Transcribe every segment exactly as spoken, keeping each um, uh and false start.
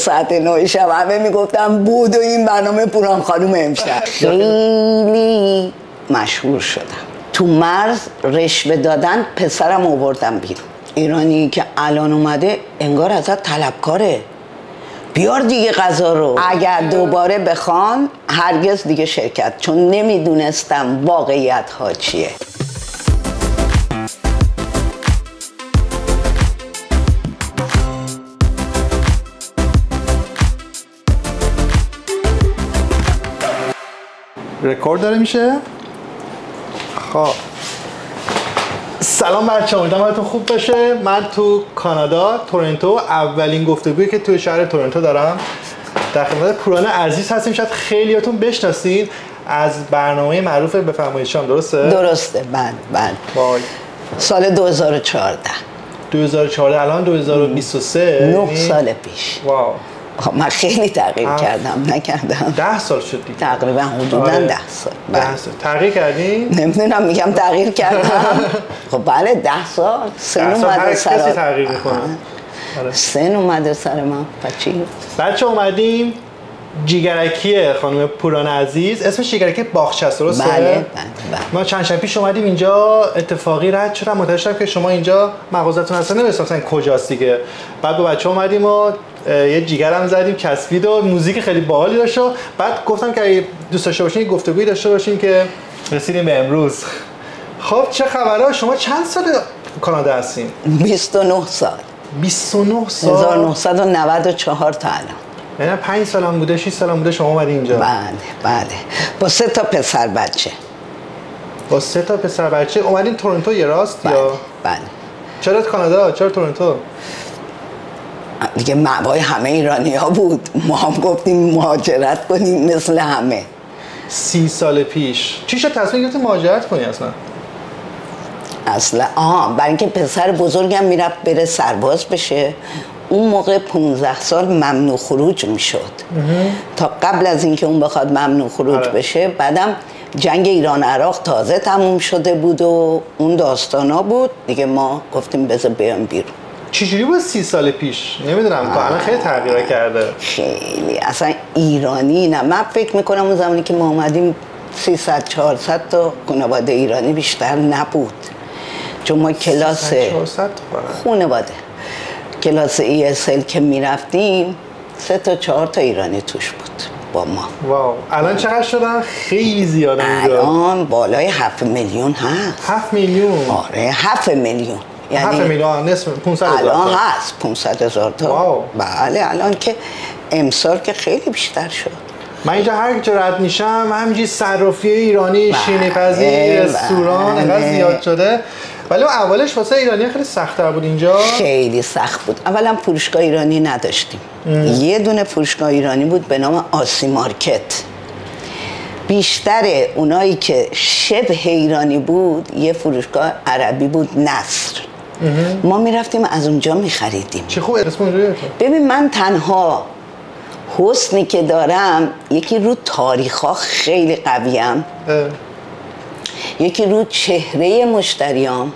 ساعت نه شب همه میگفتم بود و این برنامه پوران خانم امشب. خیلی مشهور شدم. تو مرز رشوه دادن پسرم آوردم بیرون. ایرانی که الان اومده انگار ازت طلبکاره، بیار دیگه غذا رو. اگر دوباره بخوان هرگز دیگه شرکت، چون نمیدونستم واقعیت ها چیه. رکورد داره میشه؟ خب سلام بچه‌ها، امیدوارم حالتون خوب باشه. من تو کانادا تورنتو اولین گفتگویی که تو شهر تورنتو دارم در خدمت پوران عزیز هستیم. شاید خیلیاتون بشناسین از برنامه معروف بفرمایید شام، درسته؟ درسته. بله بله. وای. سال دو هزار و چهارده. دو هزار و چهارده الان دو هزار و بیست و سه. نه سال پیش. واو. من خیلی تغییر اه. کردم نکردم. ده سال شد دیگه. تقریبا حدودا آره. ده سال. ده سال. تغییر کردی؟ نمیدونم، میگم تغییر کردم. خب بله ده سال. سن اومده سر کسی تغییر میکنه. آره. سن اومده سر من. بچی. بچه اومدیم جیگرکی خانم پوران عزیز، اسمش جیگرکی باغچه است، درسته؟ بله بله. ما چند شب پیش اومدیم اینجا، اتفاقی رد شدم متوجه شدم که شما اینجا مغازتون اصلا نمی‌دونستم کجاست دیگه. بعد با بچه‌ها اومدیم و یه جیگرم زدیم، چسبید و موزیک خیلی باحالی داشت. بعد گفتم که دوست داشته باشین گفتگویی داشته باشیم که رسیدیم به امروز. خب چه خبره؟ شما چند سال کانادا هستین؟ بیست و نه سال. بیست و نه سال. هزار و نهصد و نود و چهار تا الان. یعنی پنج سالم بوده، شش سالم بوده شما اومدین اینجا. بله بله. با سه تا پسر بچه. با سه تا پسر بچه اومدین تورنتو یه راست بله. یا؟ بله. چرا کانادا؟ چرا تورنتو؟ دیگه مأوای همه ایرانی‌ها بود. ما هم گفتیم مهاجرت کنیم مثل همه. سی سال پیش چی شد تصمیم گرفتی مهاجرت کنی اصلا؟ اصلا آها برای اینکه پسر بزرگم میرفت بره سرباز بشه. اون موقع پونزده سال ممنوع خروج میشد تا قبل از اینکه اون بخواد ممنوع خروج آره. بشه. بعدم جنگ ایران عراق تازه تموم شده بود و اون داستانا بود دیگه. ما گفتیم بذار بیام بیرون. چجوری بود سی سال پیش؟ نمیدونم تا الان خیلی تغییر کرده. خیلی اصلا ایرانی نه. من فکر میکنم اون زمانی که ما اومدیم سیصد چهارصد تا خانواده ایرانی بیشتر نبود، چون ما کلاس خانواده کلاس ای اس ال که میرفتیم سه تا چهار تا ایرانی توش بود با ما. واو. الان چقدر شدن؟ خیلی زیاده. الان بالای هفت میلیون هست. هفت میلیون؟ آره هفت میلیون. یعنی هفت میلیون نصف پانصد هزار الان هست پانصد هزار تا. واو. بله الان که امسال که خیلی بیشتر شد. من اینجا هر جا رد میشم همینجوری صرافی ایرانی، شیرینی پزی، رستوران انقدر زیاد شده. ولی اولش واسه ایرانی خیلی سخت‌تر بود اینجا. خیلی سخت بود. اولا فروشگاه ایرانی نداشتیم. ام. یه دونه فروشگاه ایرانی بود به نام آسی مارکت. بیشتر اونایی که شبه ایرانی بود یه فروشگاه عربی بود، نصر. ام. ما میرفتیم از اونجا میخریدیم. چه خوب اسم اونجوریه. ببین من تنها حسنی که دارم یکی رو تاریخ‌ها خیلی قویم، یکی رو چهره مشتریام.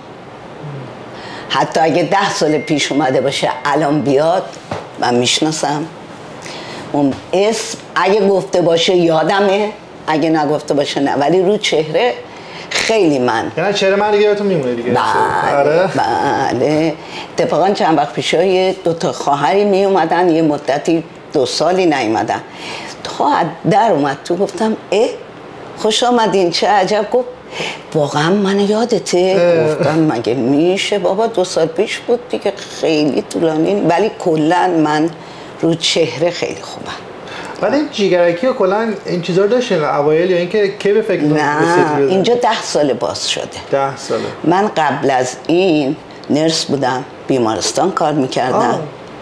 حتی اگه ده سال پیش اومده باشه الان بیاد من میشناسم. اون اسم اگه گفته باشه یادمه، اگه نگفته باشه نه، ولی رو چهره خیلی من. یعنی چهره من دیگه یادتون میمونه دیگه. بله بله. اتفاقا چند وقت پیش یه دو تا خواهری می اومدن یه مدتی دو سالی نیومدن. تا در اومد تو گفتم اه خوش آمدین چه عجب. گفت واقعا من یادته؟ گفتم مگه میشه بابا دو سال پیش بود دیگه، خیلی طولانی. ولی کلا من رو چهره خیلی خوبم. ولی این جیگرکی و کلا این چیزا رو داشتین اوایل یا اینکه کی به فکر نه اینجا ده سال باز شده. ده ساله. من قبل از این نرس بودم، بیمارستان کار میکردم. آه.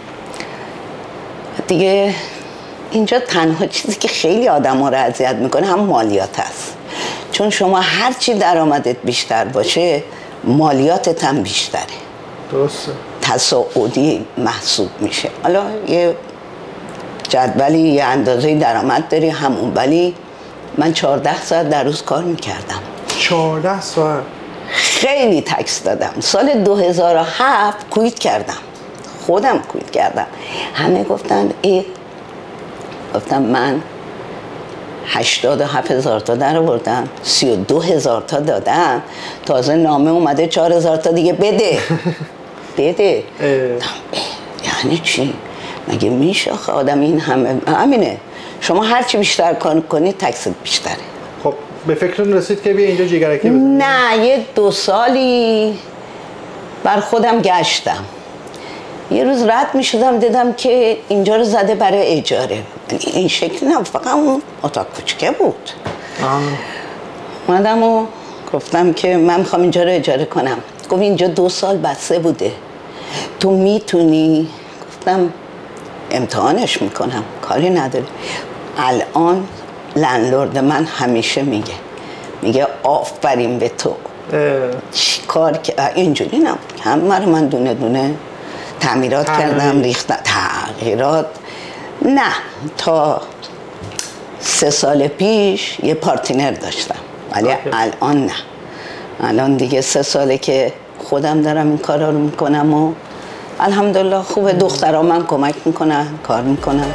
دیگه اینجا تنها چیزی که خیلی آدم ها رو اذیت میکنه هم مالیات هست. چون شما هرچی درآمدت بیشتر باشه مالیاتت هم بیشتره. درسته. تصاعدی محسوب میشه. حالا یه جدولی یه اندازه درآمد داری همون، ولی من چهارده ساعت در روز کار میکردم. چهارده ساعت؟ خیلی تکس دادم. سال دو هزار و هفت کویت کردم. خودم کویت کردم. همه گفتن ای گفتم من هشتاد و هفت هزار تا در آوردم، سی و دو هزار تا دادم، تازه نامه اومده چهار هزار تا دیگه بده بده. یعنی چی؟ مگه میشه آخه آدم این همه؟ همینه، شما هرچی بیشتر کار کنید تکسب بیشتره. خب به فکر رسید که بیا اینجا جیگرکی بزنید؟ نه، یه دو سالی بر خودم گشتم. یه روز رد می شدم دیدم که اینجا رو زده برای اجاره. این شکلی نه، فقط اون اتاق کوچکه بود. اومدم و گفتم که من میخوام اینجا رو اجاره کنم. گفت اینجا دو سال بسته بوده، تو میتونی؟ گفتم امتحانش میکنم، کاری نداره. الان لندلورد من همیشه میگه میگه آفرین به تو، چی کار که اینجوری نبود. همه رو من دونه دونه تعمیرات کردم، ریختم تغییرات. نه، تا سه سال پیش یه پارتنر داشتم ولی الان نه. الان دیگه سه ساله که خودم دارم این کارا رو میکنم و الحمدلله خوبه. دخترام من کمک میکنن، کار میکنن.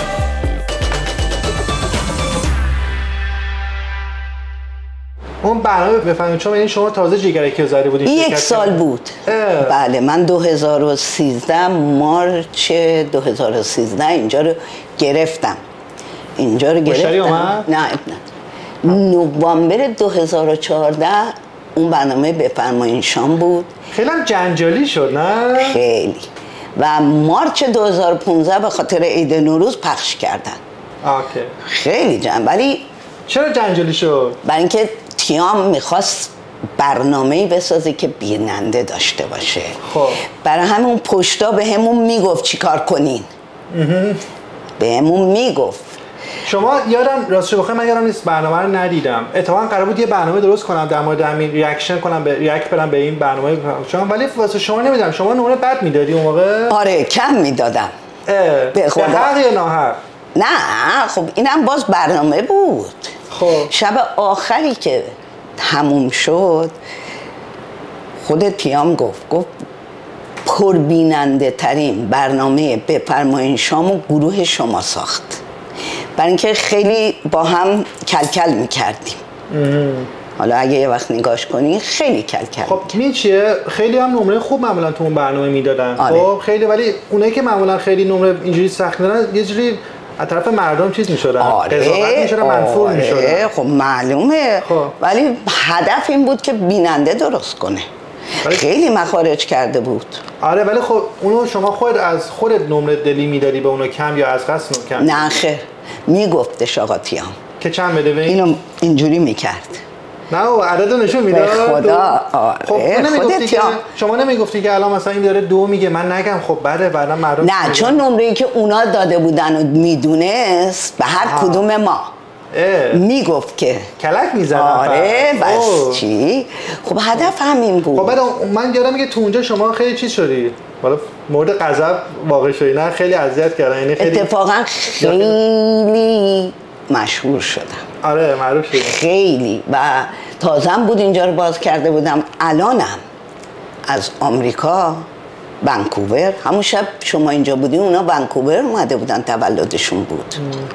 اون برنامه بفهمید چون یعنی شما تازه جیگرکی رو زده بودید؟ یک سال بود. اه. بله، من دو هزار و سیزده مارچ دو هزار و سیزده اینجا رو گرفتم. اینجا رو گرفتم. مشتری اومد؟ نه نه. نوامبر دو هزار و چهارده اون برنامه بفرمایین شام بود. خیلی هم جنجالی شد نه؟ خیلی. و مارچ دو هزار و پانزده به خاطر عید نوروز پخش کردن. اوکی. خیلی جنجالی. ولی چرا جنجالی شد؟ برای اینکه تیام میخواست برنامه‌ای بسازه که بیننده داشته باشه. خب برای همون پشتا به همون میگفت چی کار کنین. به همون میگفت. شما یادم راستش بخوام من یادم نیست برنامه رو ندیدم. اتفاقا قرار بود یه برنامه درست کنم در مورد همین ریاکشن کنم به ریاکت برم به این برنامه شما، ولی واسه شما نمیدم. شما نمره بد میدادی اون موقع؟ آره کم میدادم. به خدا. حق یا ناحق؟ نه خب اینم باز برنامه بود. خب شب آخری که تموم شد خودت پیام گفت گفت پربیننده ترین برنامه بفرمایین شام و گروه شما ساخت، برای اینکه خیلی با هم کلکل میکردیم. حالا اگه یه وقت نگاش کنی خیلی کلکل. خب این چیه؟ خیلی هم نمره خوب معمولا تو اون برنامه میدادن. آره. خب خیلی، ولی اونایی که معمولا خیلی نمره اینجوری سخت میدادن یه جوری از طرف مردم چیز میشدن. آره. قضاوت میشدن، منفور میشدن. خب معلومه. خب. ولی هدف این بود که بیننده درست کنه. خیلی مخارج کرده بود. آره ولی خب اونو شما خود از خودت نمره دلی میدادی به اونو کم یا از قصد کم؟ نه خیر، میگفتش آقا تیام که چند بده به این؟ اینو اینجوری میکرد. نه و عدد نشون میداد. به خدا. آره. خب نمیگفتی که شما نمیگفتی که الان مثلا این داره دو میگه من نگم خب بده بعدا مردم؟ نه چون نمره‌ای که اونا داده بودن و میدونست به هر آه. کدوم ما میگفت که کلک میزدن. آره بس چی؟ خب هدف همین بود. خب بعد من یادم میگه تو اونجا شما خیلی چیز شدی، حالا مورد غضب واقع شدی، نه خیلی اذیت کردن، یعنی خیلی اتفاقا خیلی مشهور شدم. آره معروف شدم خیلی. و تازم بود اینجا رو باز کرده بودم. الانم از آمریکا ونکوور، همون شب شما اینجا بودی اونا ونکوور اومده بودن، تولدشون بود.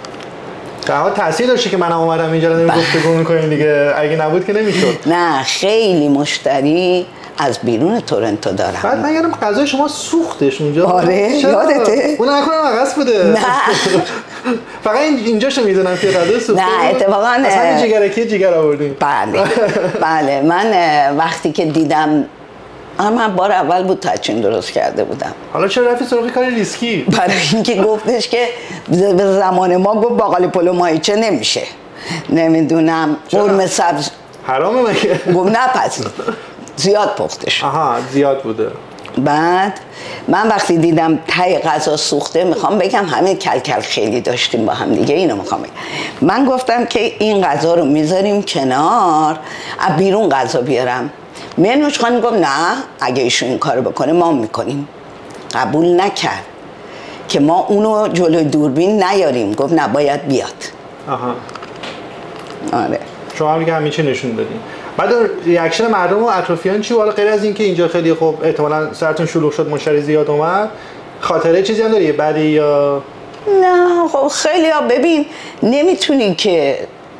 تا تاثیر داشته که منم اومدم اینجا رو گفتگو می‌کنیم دیگه، اگه نبود که نمیشد. نه خیلی مشتری از بیرون تورنتو دارم. بعد من یادم غذای شما سوختش اونجا. آره یادته؟ اون نکنم عقص بوده. نه فقط اینجاشو میدونم که غذا سوخته. نه اتفاقا اصلا جیگرکی جیگر آوردین. بله بله. من وقتی که دیدم من بار اول بود تاچین درست کرده بودم. حالا چرا رفتی سراغ کار ریسکی؟ برای اینکه گفتش که به زمان ما گفت باقالی پلو ماهیچه نمیشه، نمیدونم قرمه سبز حرامه مگه؟ گفت نه پس زیاد پخته شد. آها زیاد بوده. بعد من وقتی دیدم تای غذا سوخته، میخوام بگم همه کلکل خیلی داشتیم با هم دیگه، اینو میخوام بگم. من گفتم که این غذا رو میذاریم کنار، از بیرون غذا بیارم. منوش خانم گفت نه اگه ایشون این کارو بکنه ما میکنیم. قبول نکرد که ما اونو جلوی دوربین نیاریم، گفت نه باید بیاد. آها. آره. شما هم دیگه همین چه نشون دادین. بعد ریاکشن مردم و اطرافیان چی؟ حالا غیر از اینکه اینجا خیلی خوب احتمالاً سرتون شلوغ شد، مشتری زیاد اومد، خاطره چیزی هم داری بعدی یا نه؟ خب خیلی ها ببین نمیتونی که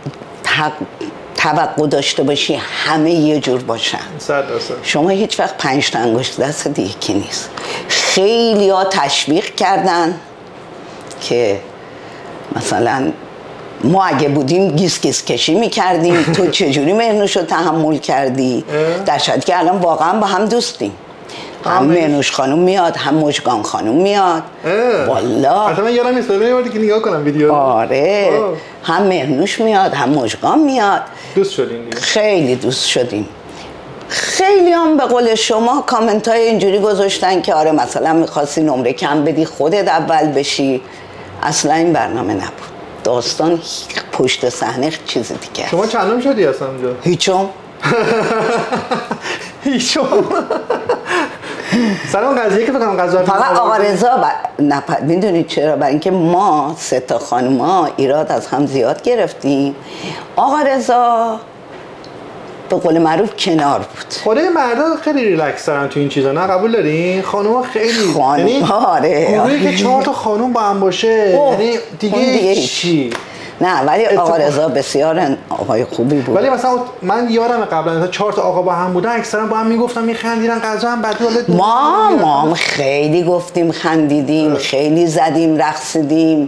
توقع داشته باشی همه یه جور باشن. صد درصد. شما هیچ وقت پنج تا انگشت دست یکی نیست. خیلی ها تشویق کردن که مثلا ما اگه بودیم گیس گیس کشی میکردیم تو چجوری مهنوش رو تحمل کردی؟ در شاید که الان واقعا با هم دوستیم. هم مهنوش خانوم میاد هم مژگان خانوم میاد. والا اصلا من یادم نیست یه که نگاه کنم ویدیو. آره آه. هم مهنوش میاد هم مژگان میاد. دوست شدیم دیگه. خیلی دوست شدیم. خیلی هم به قول شما کامنت های اینجوری گذاشتن که آره مثلا میخواستی نمره کم بدی خودت اول بشی. اصلا این برنامه نبود. داستان پشت صحنه چیز دیگه. شما چندم شدی اصلا اونجا؟ هیچم. هیچم. سلام قضیه که بکنم قضا فقط آقا رضا ب... نپ... میدونید چرا؟ برای اینکه ما سه تا خانوما ایراد از هم زیاد گرفتیم. آقا رضا به قول معروف کنار بود. خودای مردا خیلی ریلکس دارن تو این چیزا، نه قبول دارین؟ خانوما خیلی خانوم یعنی آره گروهی که چهار تا خانوم با هم باشه یعنی دیگه, دیگه چی؟ نه ولی آقا رضا بسیار آقای خوبی بود. ولی مثلا من یادم قبلا چهار تا آقا با هم بودن اکثرا با هم میگفتن میخندیدن غذا هم بعد ما ما خیلی گفتیم خندیدیم، خیلی زدیم رقصیدیم،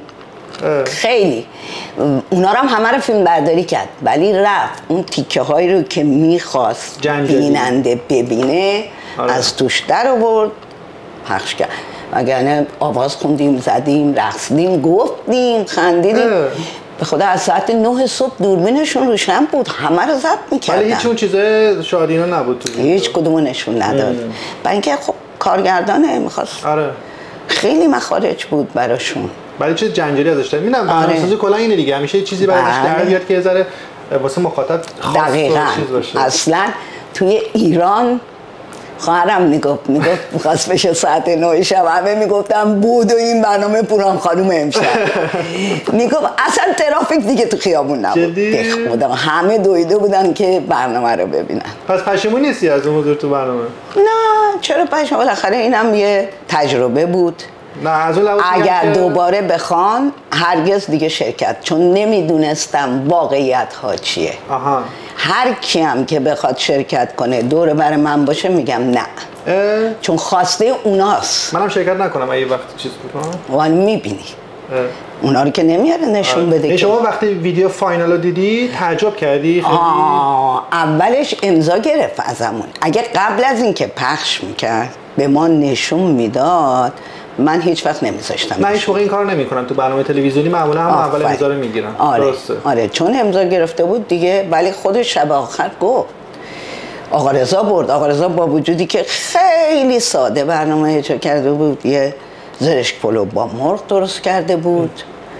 خیلی اونا رو هم همه رو فیلم برداری کرد ولی رفت اون تیکه هایی رو که میخواست بیننده ببینه آره. از توش در آورد پخش کرد. وگرنه آواز خوندیم زدیم رقصیدیم گفتیم خندیدیم. به خدا از ساعت نه صبح دوربینشون روشن بود همه رو ضبط میکردن ولی هیچ اون چیزای شادینا نبود تو هیچ کدومو نشون نداد. برای اینکه خب کارگردانه میخواست آره خیلی مخارج بود براشون. ولی چیز جنجالی ازش داره میدونم برنامه‌سازی کلا اینه دیگه همیشه چیزی بعدش در بیاد که یه ذره واسه مخاطب خاص چیز باشه. اصلا توی ایران خواهرم میگفت میگفت میخواست بشه ساعت نه شب همه میگفتم بود و این برنامه پوران خانوم امشب میگفت اصلا ترافیک دیگه تو خیابون نبود. به خدا همه دویده بودن که برنامه رو ببینن. پس پشیمون نیستی از اون حضور تو برنامه؟ نه چرا پشیمون؟ بالاخره اینم یه تجربه بود. نه از اون اگر که... دوباره بخوان هرگز دیگه شرکت چون نمیدونستم واقعیت ها چیه. آها. هر کیم که بخواد شرکت کنه دور بر من باشه میگم نه اه؟ چون خواسته اوناست. منم شرکت نکنم اگه وقت چیز بکنم ولی میبینی اونا رو که نمیاره نشون بده که شما وقتی ویدیو فاینال رو دیدی تعجب کردی خیلی؟ آه اولش امضا گرفت ازمون. اگه قبل از اینکه پخش میکرد به ما نشون میداد من هیچ وقت نمیذاشتم. من هیچ موقع این کارو نمیکنم تو برنامه تلویزیونی معمولا هم اول امضا رو میگیرم. آره. درسته. آره چون امضا گرفته بود دیگه ولی خودش شب آخر گفت آقا رضا برد. آقا رضا با وجودی که خیلی ساده برنامه اجرا کرده بود یه زرشک پلو با مرغ درست کرده بود.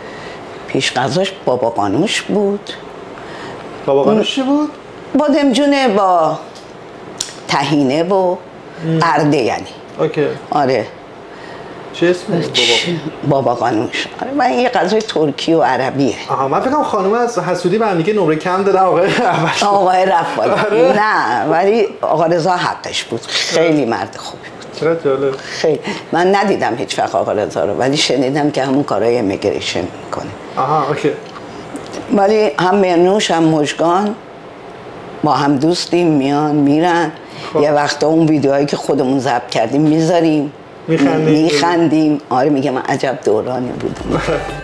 پیش غذاش بابا قانوش بود. بابا قانوش چی بود؟ بادمجونه با طحینه و ارده یعنی. اوکی. آره. چه اسمه؟ بابا بابا قانوش. آره من یه غذای ترکی و عربیه. آها من فکر کنم خانم از حسودی به هم دیگه نمره کم دادن آقای اول. آقای رفت بالا. نه ولی آقا رضا حقش بود. خیلی مرد خوبی بود. چرا جالب. خیلی من ندیدم هیچ وقت آقا رضا رو ولی شنیدم که همون کارهای امیگریشن میکنه. آها اوکی. ولی هم مرنوش هم مژگان با هم دوستیم میان میرن. خب. یه وقتا اون ویدیوهایی که خودمون ضبط کردیم میذاریم میخندیم میخندیم. آره میگه من عجب دورانی بودم.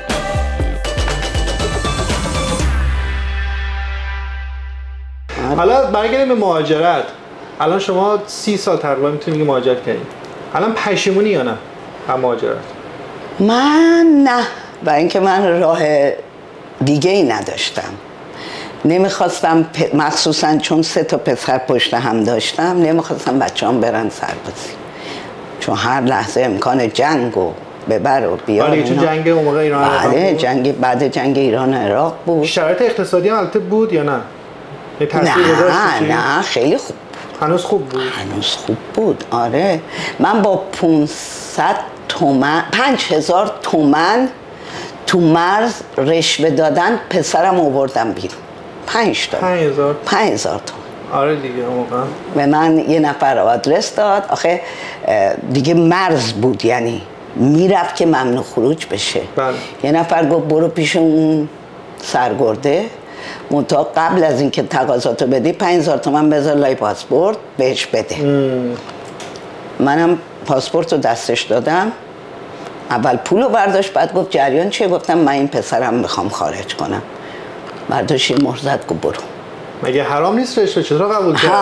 حالا برگردیم به مهاجرت. الان شما سی سال تقریبا میتونی بگی مهاجرت کردین. الان پشیمونی یا نه هم مهاجرت؟ من نه برای اینکه من راه دیگه ای نداشتم. نمیخواستم پ... مخصوصا چون سه تا پسر پشت هم داشتم نمیخواستم بچه هم برن سربازی چون هر لحظه امکان جنگ و ببر و بیار. آره چون جنگ اون موقع ایران عراق بود. بله جنگ بعد جنگ ایران عراق بود. شرایط اقتصادی هم البته بود یا نه؟ نه نه خیلی خوب بود. هنوز خوب بود؟ هنوز خوب بود آره. من با پونصد تومن پنج هزار تومن تو مرز رشوه دادن پسرم آوردم بیرون. پنج تا پنج هزار پنج هزار تومن. آره دیگه موقع به من یه نفر آدرس داد. آخه دیگه مرز بود یعنی میرفت که ممنوع خروج بشه. بله. یه نفر گفت برو پیش اون سرگرده، منتها قبل از اینکه تقاضاتو بدی پنج هزار تومن بذار لای پاسپورت بهش بده. ام. منم پاسپورت رو دستش دادم، اول پولو برداشت، بعد گفت جریان چیه؟ گفتم من این پسرم میخوام خارج کنم. برداشت یه مهر زد گفت برو. مگه حرام نیست رشوه؟ چطور قبول کرد؟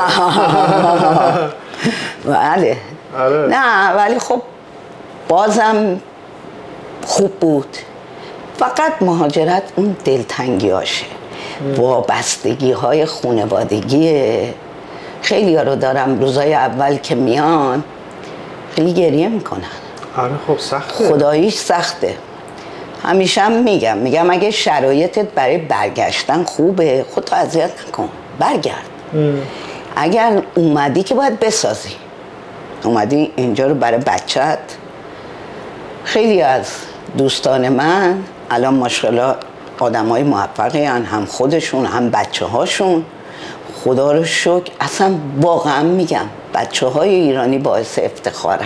بله. نه ولی خب بازم خوب بود. فقط مهاجرت اون دلتنگی هاشه، وابستگی های خانوادگیه. خیلی ها رو دارم روزای اول که میان خیلی گریه میکنن. آره خب سخته، خداییش سخته. همیشه هم میگم میگم اگه شرایطت برای برگشتن خوبه خودتو اذیت نکن، برگرد. ام. اگر اومدی که باید بسازی، اومدی اینجا رو برای بچت. خیلی از دوستان من الان ماشاءالله آدم های موفقی هن، هم خودشون هم بچه هاشون. خدا رو شکر. اصلا واقعا میگم بچه های ایرانی باعث افتخارن.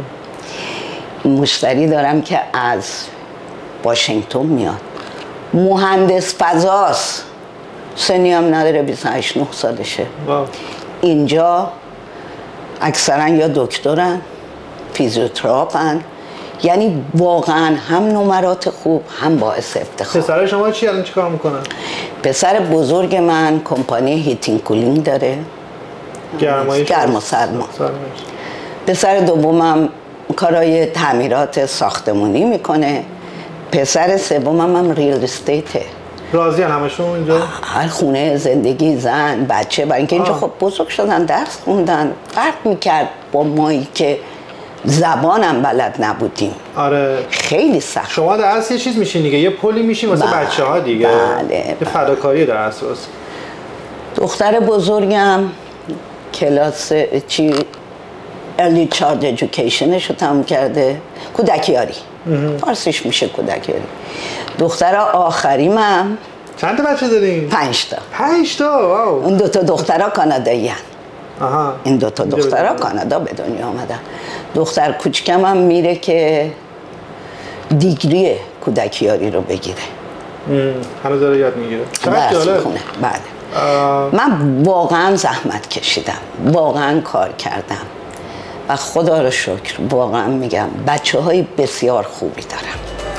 مشتری دارم که از واشنگتن میاد، مهندس فضاست، سنی هم نداره، بیست و هشت نه سالشه. واو. اینجا اکثرا یا دکترن، فیزیوتراپن، یعنی واقعا هم نمرات خوب هم باعث افتخار. پسر شما چی الان چیکار میکنن؟ پسر بزرگ من کمپانی هیتینگ کولینگ داره، گرمایش گرم و سرما. پسر دومم کارهای تعمیرات ساختمانی میکنه. پسر سومم هم ریل استیته. راضی ان همشون اینجا؟ هر خونه، زندگی، زن، بچه. برای اینکه اینجا خب بزرگ شدن، درس خوندن. فرق میکرد با مایی که زبانم بلد نبودیم. آره خیلی سخت. شما در اصل یه چیز میشین دیگه، یه پلی میشین واسه بله. بچه ها دیگه. بله. یه فداکاری در اساس. دختر بزرگم کلاس چی early child educationش رو تموم کرده، کودکیاری. فارسیش میشه کودکیاری. دختر آخریمم. چند تا بچه دارین؟ پنج تا. پنج تا. واو. اون دو تا دخترها کانادایی هن. آها. این دو تا دخترها کانادا به دنیا آمدن. دختر کوچکم هم میره که دیگری کودکیاری رو بگیره. هنوز داره یاد میگیره. چقدر جالب. بله. آه. من واقعا زحمت کشیدم، واقعا کار کردم و خدا رو شکر واقعا میگم بچه های بسیار خوبی دارم.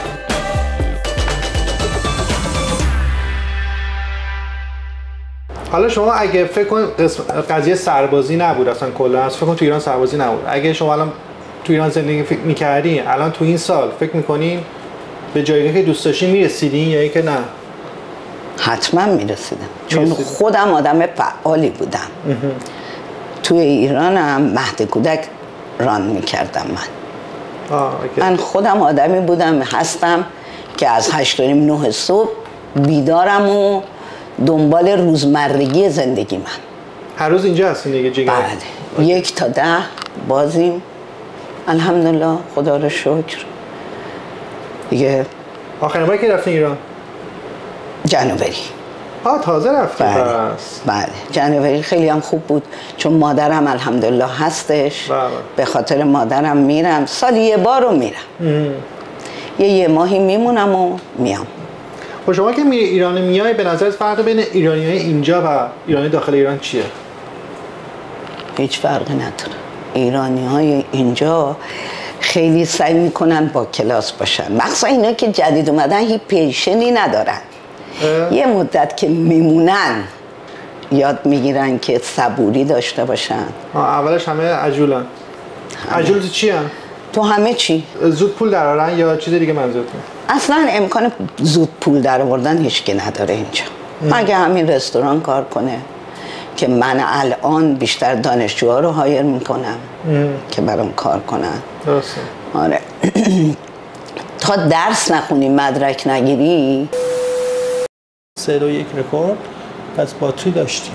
حالا شما اگه فکر کن قضیه سربازی نبود اصلا کلا، فکر کن تو ایران سربازی نبود، اگه شما الان تو ایران زندگی فکر می‌کردین، الان تو این سال فکر می‌کنین به جایی که دوست داشتین میرسیدین یا اینکه نه؟ حتما میرسیدم، چون میرسیدم. خودم آدم فعالی بودم. توی ایرانم مهد کودک ران میکردم من. آه، من خودم آدمی بودم هستم که از هشت و نیم نه صبح بیدارم و دنبال روزمرگی زندگی من. هر روز اینجا هستین دیگه جیگر؟ بله. یک تا ده بازیم الحمدلله، خدا رو شکر دیگه. آخرین باری که رفتین ایران؟ جنوبری. آه تازه رفتیم. بله. بله جنوبری خیلی هم خوب بود، چون مادرم الحمدلله هستش. بله. به خاطر مادرم میرم، سالی یه بار رو میرم. ام. یه یه ماهی میمونم و میام. خب شما که میری ایران میای، به نظرت فرق بین ایرانیای اینجا و ایرانی داخل ایران چیه؟ هیچ فرقی نداره. ایرانیای اینجا خیلی سعی میکنن با کلاس باشن، مخصوصا اینا که جدید اومدن هیچ پیشنی ندارن. اه. یه مدت که میمونن یاد میگیرن که صبوری داشته باشن. آه اولش همه عجولن. عجول تو چی هن؟ تو همه چی. زود پول درارن یا چیز دیگه منظورتون؟ اصلا امکان زود پول در آوردن هیچکی نداره اینجا. مگه همین رستوران کار کنه که من الان بیشتر دانشجوها رو هایر میکنم که برام کار کنن. درسته. آره. تا درس نخونی مدرک نگیری. سه دو یک رکورد. پس باتری داشتیم.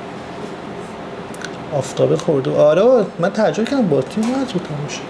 آفتابه خورده. آره من تعجب کردم باتری باید رو تموم شه.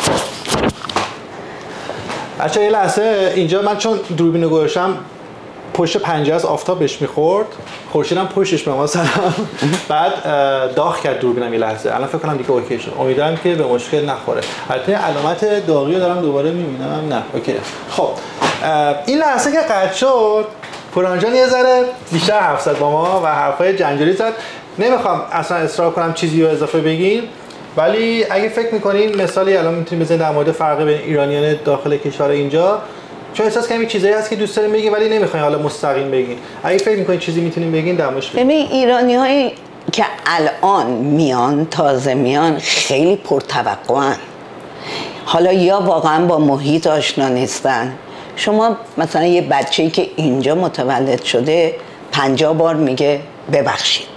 بچه یه لحظه اینجا من چون دوربینو گذاشتم پشت پنجره از آفتاب بهش میخورد، خورشید هم پشتش به ما سلام. بعد داغ کرد دوربینم یه لحظه. الان فکر کنم دیگه اوکی شد. امیدوارم که به مشکل نخوره. البته علامت داغی رو دارم دوباره میبینم. نه اوکی. خب این لحظه که قطع شد پوریا جان یه ذره بیشتر حرف زد با ما و حرفای جنجالی زد. نمیخوام اصلا اصرار کنم چیزی رو اضافه بگیم، ولی اگه فکر میکنین مثالی الان میتونیم بزنید در مورد فرق بین ایرانیان داخل کشور اینجا، چون احساس کنم چیزایی هست که دوست داریم بگین ولی نمیخواین حالا مستقیم بگین، اگه فکر میکنین چیزی میتونیم بگین در موردش بگین. ببین ایرانی‌هایی که الان میان تازه میان خیلی پرتوقعن، حالا یا واقعا با محیط آشنا نیستن. شما مثلا یه بچه‌ای که اینجا متولد شده پنجاه بار میگه ببخشید،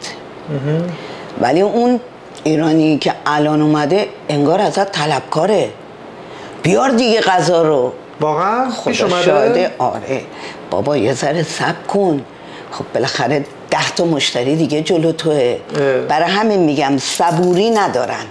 ولی اون ایرانی که الان اومده انگار ازت طلبکاره، بیار دیگه غذا رو. واقعا پیش اومده؟ شاهده. آره بابا یه ذره صبر کن، خب بالاخره ده تا مشتری دیگه جلو توه. برای همین میگم صبوری ندارن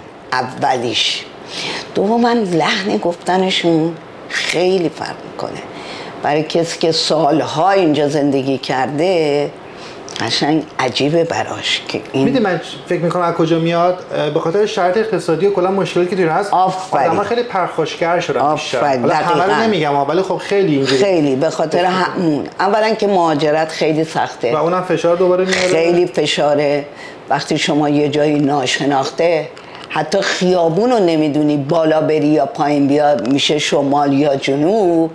اولیش، دوما لحن گفتنشون خیلی فرق میکنه. برای کسی که سالها اینجا زندگی کرده قشنگ عجیبه براش که این میدونی من فکر میکنم از کجا میاد؟ به خاطر شرایط اقتصادی و کلا مشکلاتی که توی هست. آدم‌ها خیلی پرخاشگر شدن بیشتر. حالا همه رو نمیگم ولی خب خیلی اینجوری خیلی به خاطر همون. اولا که مهاجرت خیلی سخته و اونم فشار دوباره میاره. خیلی فشاره. وقتی شما یه جایی ناشناخته حتی خیابون رو نمیدونی بالا بری یا پایین بیا، میشه شمال یا جنوب.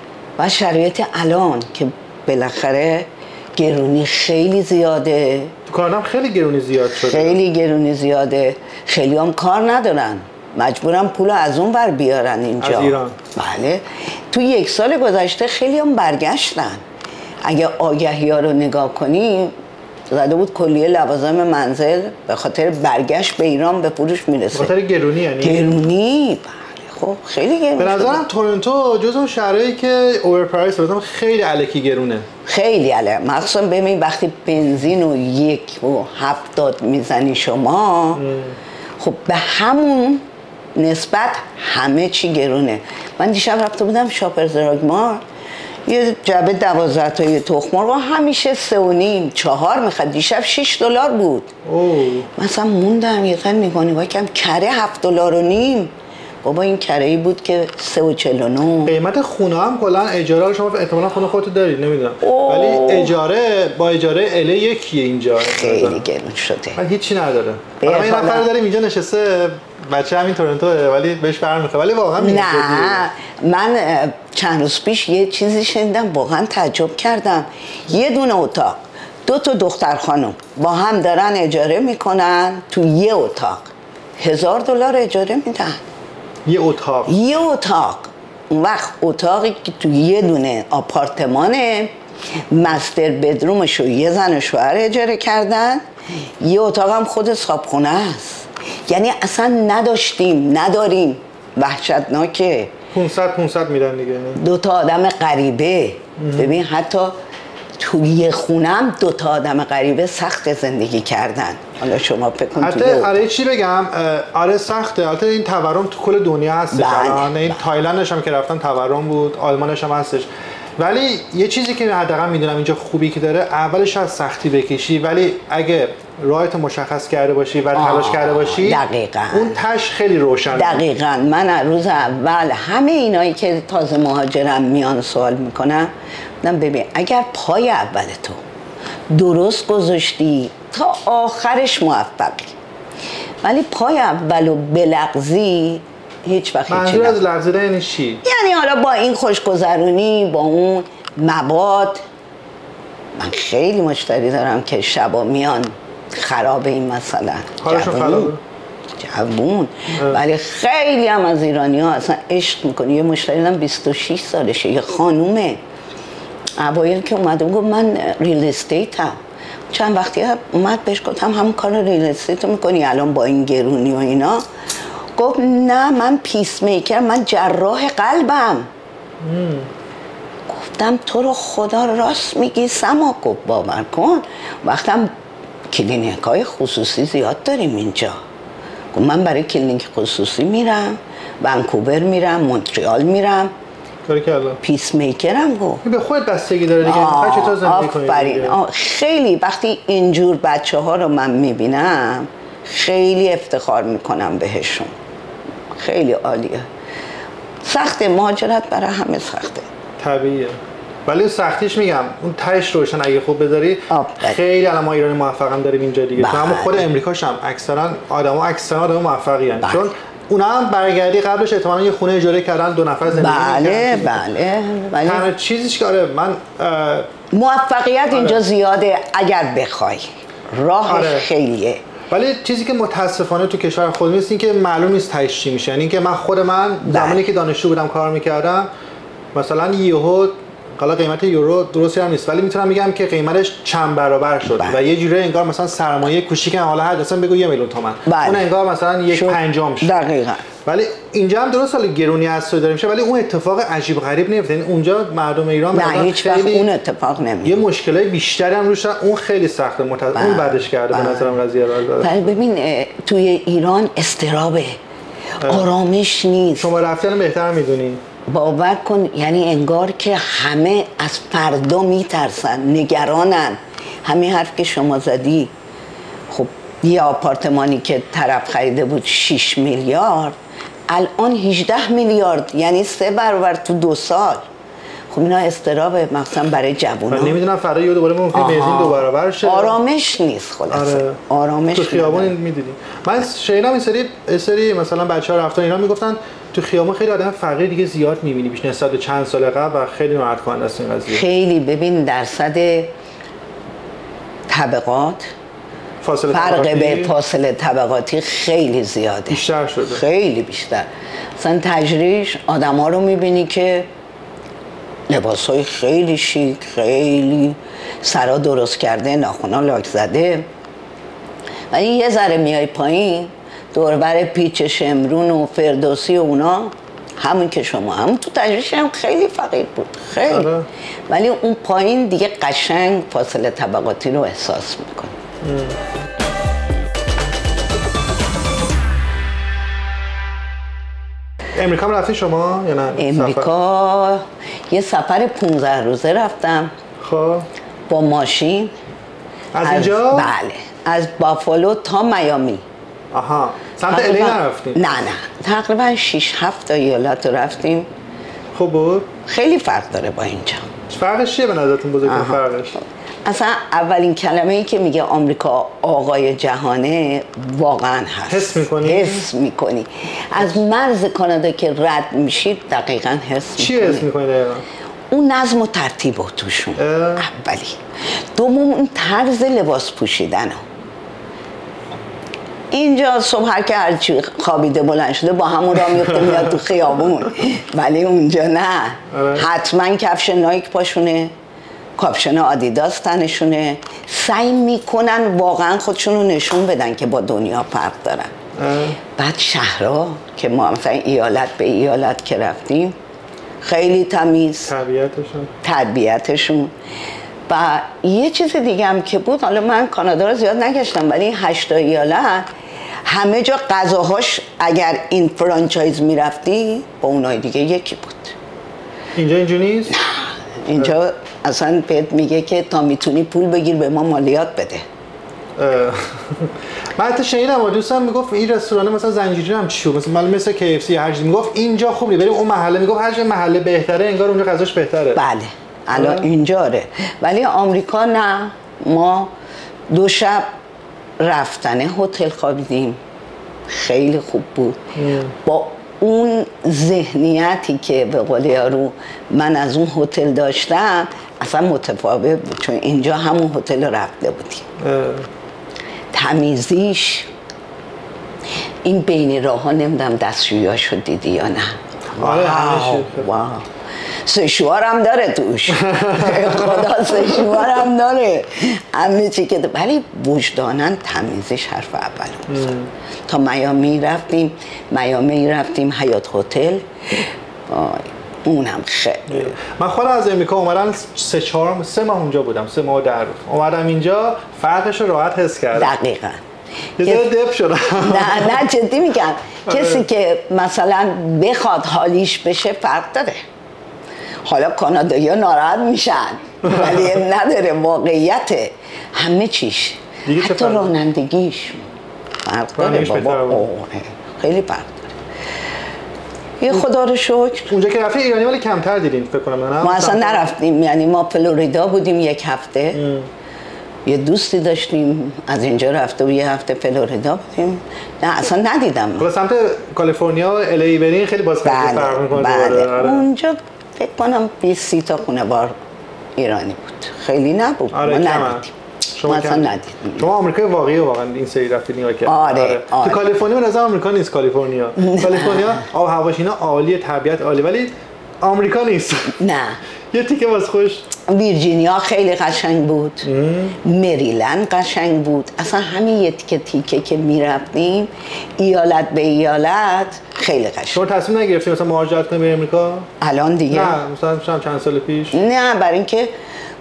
و شرایط الان که بالاخره گرونی خیلی زیاده، تو کانادا خیلی گرونی زیاد شده. خیلی گرونی زیاده. خیلی هم کار ندارن، مجبورن پول از اون بر بیارن اینجا. از ایران. بله. تو یک سال گذشته خیلی هم برگشتن. اگه آگهی ها رو نگاه کنیم زده بود کلیه لوازم منزل به خاطر برگشت به ایران به فروش میرسه. به خاطر گرونی یعنی؟ گرونی. خب خیلی گرونه. به نظرم تورنتو جزو شهرهایی که اوورپرایس بودم، خیلی الکی گرونه. خیلی الکی. مخصوصا ببین وقتی بنزین رو یک و هفتاد میزنی شما ام. خب به همون نسبت همه چی گرونه. من دیشب رفته بودم شاپرز دراگمارت، یه جعبه دوازده تایی تخم مرغ همیشه سه و نیم چهار میخواد، دیشب شش دلار بود. اوه. مثلا موندم یه ذره نگاه نگاه کردم کره هفت دلار و نیم. بابا این کره‌ای بود که سه و چهل و نه. قیمت خونه هم کلا اجاره رو شما احتمالاً خونه خودت دارید نمیدونم، ولی اجاره با اجاره اله یکیه اینجا. خیلی گرون شده. من هیچی نداره. حالا این نفر داریم اینجا نشسته بچه همین تورنتوه ولی بهش برمیخوره، ولی واقعا نه من چند روز پیش یه چیزی شنیدم واقعا تعجب کردم. یه دونه اتاق دو تا دختر خانم با هم دارن اجاره میکنن تو یه اتاق، هزار دلار اجاره میدن. یه اتاق یه اتاق اون وقت اتاقی که تو یه دونه آپارتمانه، مستر بدرومشو یه زن و شوهر اجاره کردن، یه اتاق هم خود صابخونه است. یعنی اصلا نداشتیم نداریم. وحشتناکه. پانصد پانصد میدن دیگه. دو تا آدم غریبه. ببین حتی توی یه خونم دو تا آدم غریبه سخت زندگی کردن. حالا شما فکر کن توی آره چی بگم، آره سخته. البته این تورم تو کل دنیا هستش. الان این تایلندش هم که رفتم تورم بود، آلمانش هم هستش. ولی یه چیزی که حداقل میدونم اینجا خوبی که داره، اولش از سختی بکشی ولی اگه راهت مشخص کرده باشی و تلاش کرده باشی دقیقاً اون تش خیلی روشن. دقیقاً. من از روز اول همه اینایی که تازه مهاجرم میان سوال میکنم، من ببین اگر پای اول تو درست گذاشتی تا آخرش موفقی، ولی پای اولو بلغزی هیچ وقت هیچی. منظور از لغزیدن یعنی چی؟ یعنی حالا با این خوشگذرونی با اون مواد. من خیلی مشتری دارم که شبا میان خرابه این مثلا حالشون خرابه جوون، ولی خیلی هم از ایرانی ها اصلا عشق میکنی. یه مشتری دارم بیست و شش سالشه، یه خانومه. اوایل که اومده گفت من ریل استیتم، چند وقتی اومد بهش گفتم همون کار ریل استیت میکنی الان با این گرونی و اینا؟ گفت نه من پیس میکر، من جراح قلبم. مم. گفتم تو رو خدا راست میگی سما؟ گفت باور کن وقتم کلینیک های خصوصی زیاد داریم اینجا. گفت من برای کلینیک خصوصی میرم، ونکوور میرم، مونتریال میرم، باریکلا. پیس میکرم گفت به خود بستگی داره دیگه، میخوای چطور زندگی کنی دیگه. خیلی وقتی اینجور بچه ها رو من میبینم خیلی افتخار میکنم بهشون، خیلی عالیه. سخته، مهاجرت برای همه سخته، طبیعیه، ولی سختیش میگم اون تهش روشن اگه خوب بذاری خیلی الان ما ایرانی موفق هم داریم اینجا دیگه. تو هم خود امریکاش هم اکثرا آدما اکثرا آدم موفقی ان، چون اونا هم برگردی قبلش احتمالاً یه خونه اجاره کردن، دو نفر زندگی می‌کردن. بله بله بله. تنها چیزیش که آره من موفقیت آره. اینجا زیاده اگر بخوای، راه آره. خیلیه. ولی چیزی که متاسفانه تو کشور خود نیست این که معلوم نیست تهش چی میشه. یعنی اینکه من خود من زمانی که دانشجو بودم کار میکردم مثلا یهو حالا قیمت یورو درستی هم نیست ولی میتونم بگم که قیمتش چند برابر شد بله. و یه جوری انگار مثلا سرمایه کوچیک حالا هر مثلا بگو یه میلیون تومان بله. اون انگار مثلا یک پنجم شد. دقیقاً. ولی اینجا هم درست حالا گرونی هست داره میشه ولی اون اتفاق عجیب غریب نمیفته. یعنی اونجا مردم ایران نه هیچ وقت اون اتفاق نمیفته. یه مشکلای بیشتری هم روش اون خیلی سخته متأ... اون بعدش کرده به نظرم قضیه رو. ولی ببین توی ایران استرابه، آرامش نیست. شما رفتن بهتر میدونین. باور کن یعنی انگار که همه از فردا میترسن، نگرانن. همین حرف که شما زدی، خب یه آپارتمانی که طرف خریده بود شش میلیارد الان هجده میلیارد، یعنی سه برابر تو دو سال. خب اینا استرابه مخصوصا برای جوونا. من نمیدونم فردا یه دوباره ممکنه بنزین دو برابر شه. آرامش نیست خلاص. آره. آرامش تو خیابون میدیدی. من شنیدم این سری سری مثلا بچه‌ها رفتن اینا میگفتن تو خیابون خیلی آدم فقیر دیگه زیاد می‌بینی بیش نسبت به چند سال قبل و خیلی ناراحت کننده است این قضیه. خیلی ببین درصد طبقات فاصله فرق به فاصله طبقاتی خیلی زیاده، بیشتر شده، خیلی بیشتر. مثلا تجریش آدم‌ها رو می‌بینی که لباس‌های خیلی شیک، خیلی سرا درست کرده، ناخنا لاک زده، ولی یه ذره میای پایین دوربر پیچ شمرون و فردوسی و اونا همون که شما هم تو تجریش هم خیلی فقیر بود خیلی آره. ولی اون پایین دیگه قشنگ فاصله طبقاتی رو احساس میکنه. امریکا هم رفتی شما یا نه؟ امریکا سفر؟ یه سفر پونزده روزه رفتم. خب با ماشین از, از اینجا؟ بله از بافالو تا میامی. آها سمت الی نرفتیم؟ نه نه تقریبا شش هفت تا ایالت رو رفتیم. خوب بود؟ خیلی فرق داره با اینجا. فرقش چیه به نظرتون بزرگترین فرقش؟ اصلا اولین کلمه ای که میگه آمریکا آقای جهانه واقعا هست. حس میکنی؟ حس میکنی. از مرز کانادا که رد میشید دقیقاً حس میکنی. چی حس میکنی دقیقاً؟ اون نظم و ترتیب و توشون اولی. دوم اون طرز لباس پوشیدن. اینجا صبح که هرچی خوابیده بلند شده با همون راه میفته میاد تو خیابون، ولی اونجا نه. حتما کفش نایک پاشونه، کاپشن آدیداس تنشونه، سعی میکنن واقعا خودشون رو نشون بدن که با دنیا فرق دارن. بعد شهرها که ما مثلا ایالت به ایالت که رفتیم خیلی تمیز، طبیعتشون طبیعتشون و یه چیز دیگه هم که بود، حالا من کانادا رو زیاد نگشتم ولی هشت ایالت همه جا غذاهاش اگر این فرانچایز میرفتی با اونای دیگه یکی بود. اینجا اینجوری نیست؟ نه اینجا اه. اصلا بهت میگه که تا میتونی پول بگیر به ما مالیات بده. من حتی شنیدم و دوستم میگفت این رستوران مثلا زنجیره هم چی مثلا مثلا مثل کی اف سی هر چیزی میگفت اینجا خوب نیست، بریم اون محله میگفت هر جای محله بهتره انگار اونجا غذاش بهتره. بله الان اینجاره، ولی آمریکا نه. ما دو شب رفتن هتل خوابیدیم، خیلی خوب بود. ام. با اون ذهنیتی که به قول یارو من از اون هتل داشتم اصلا متفاوت بود، چون اینجا همون هتل رفته بودیم. اه. تمیزیش این بین راه ها نمیدونم دستشویاشو دیدی یا نه. آره همه واو سشوار هم داره توش خدا سشوار هم داره همه چی که، ولی وجدانن تمیزش حرف اول. تا میامی رفتیم میامی رفتیم حیات هتل، اونم خیلی. من خودم از امریکا اومدم سه چهار سه ماه اونجا بودم، سه ماه در اومدم اینجا فرقش رو راحت حس کردم. دقیقاً یه ذره دپ شدم. نه نه جدی میگم کسی که مثلا بخواد حالیش بشه فرق داره. حالا کانادایی‌ها ناراحت میشن ولی نداره، واقعیته همه چیش، حتی رانندگیش فرق داره بابا، خیلی فرق داره. یه خدا رو شکر اونجا که رفتیم ایرانی ولی کمتر دیدین فکر کنم. نه ما اصلا نرفتیم، یعنی ما فلوریدا بودیم یک هفته ام. یه دوستی داشتیم از اینجا رفته و یه هفته فلوریدا بودیم. نه اصلا ندیدم. حالا سمت کالیفرنیا ال ای برین خیلی باز فرق می‌کنه. بله. اونجا فکر کنم بیست تا خانوار ایرانی بود، خیلی نبود. آره ما ندیدیم. شما اصلا ندیدیم. شما آمریکای واقعی واقعا این سری رفتید نگاه کردید. آره. آره. آره. تو کالیفرنیا به نظر آمریکا نیست. کالیفرنیا کالیفرنیا آب و هواش اینا عالیه، طبیعت عالی، ولی آمریکا نیست. نه. یه تیکه واسه خوش. ویرجینیا خیلی قشنگ بود، مریلند قشنگ بود، اصلا همین یه تیکه تیکه که میرفتیم ایالت به ایالت خیلی قشنگ. شما تصمیم نگرفتید مثلا مهاجرت کنید به امریکا؟ الان دیگه نه، مثلا چند سال پیش. نه، برای اینکه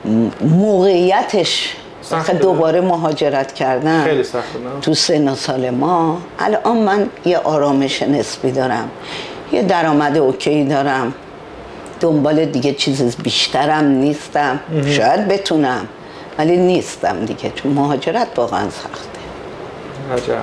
موقعیتش دوباره مهاجرت کردن خیلی سخته نه؟ تو سن و سال ما. الان من یه آرامش نسبی دارم، یه درآمد اوکی دارم، دنبال دیگه چیز بیشترم نیستم. شاید بتونم ولی نیستم دیگه، چون مهاجرت واقعا سخته. عجب.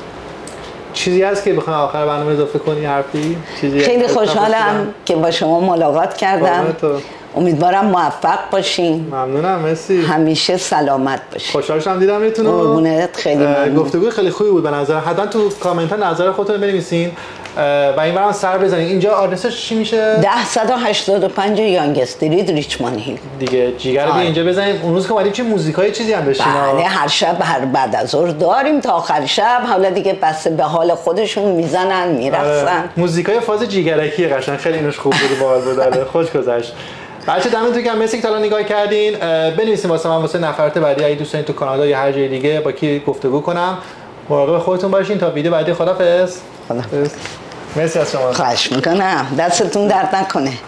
چیزی هست که بخوام آخر برنامه اضافه کنی حرفی؟ چیزی خیلی خوشحالم که با شما ملاقات کردم. امیدوارم موفق باشین. ممنونم، مرسی. همیشه سلامت باشین. خوشحال شدم دیدم ایتونو. قربونت، خیلی ممنون. گفتگوی خیلی خوبی بود به نظر. حتما تو کامنت ها نظر خودتون بنویسین و این برام سر بزنین. اینجا آدرسش چی میشه؟ ده هشتاد و پنج یانگ استریت، ریچموند هیل. دیگه جیگر بیا اینجا بزنیم. اون روز که اومدیم چه موزیکای چیزی هم داشتیم. بله، هر شب هر بعد از ظهر داریم تا آخر شب. حالا دیگه بس به حال خودشون میزنن میرقصن. موزیکای فاز جیگرکی قشنگ خیلی اینش خوب بود، باحال بود. خوش گذشت. بچه دمتون گرم، مرسی که تا الان نگاه کردین. بنویسین واسه من واسه نفرات بعدی اگه دوست دارین تو کانادا یا هر جای دیگه با کی گفتگو کنم. مراقب خودتون باشین تا ویدیو بعدی. خدافظ. خدافظ. مرسی از شما. خواهش میکنم، دستتون درد نکنه.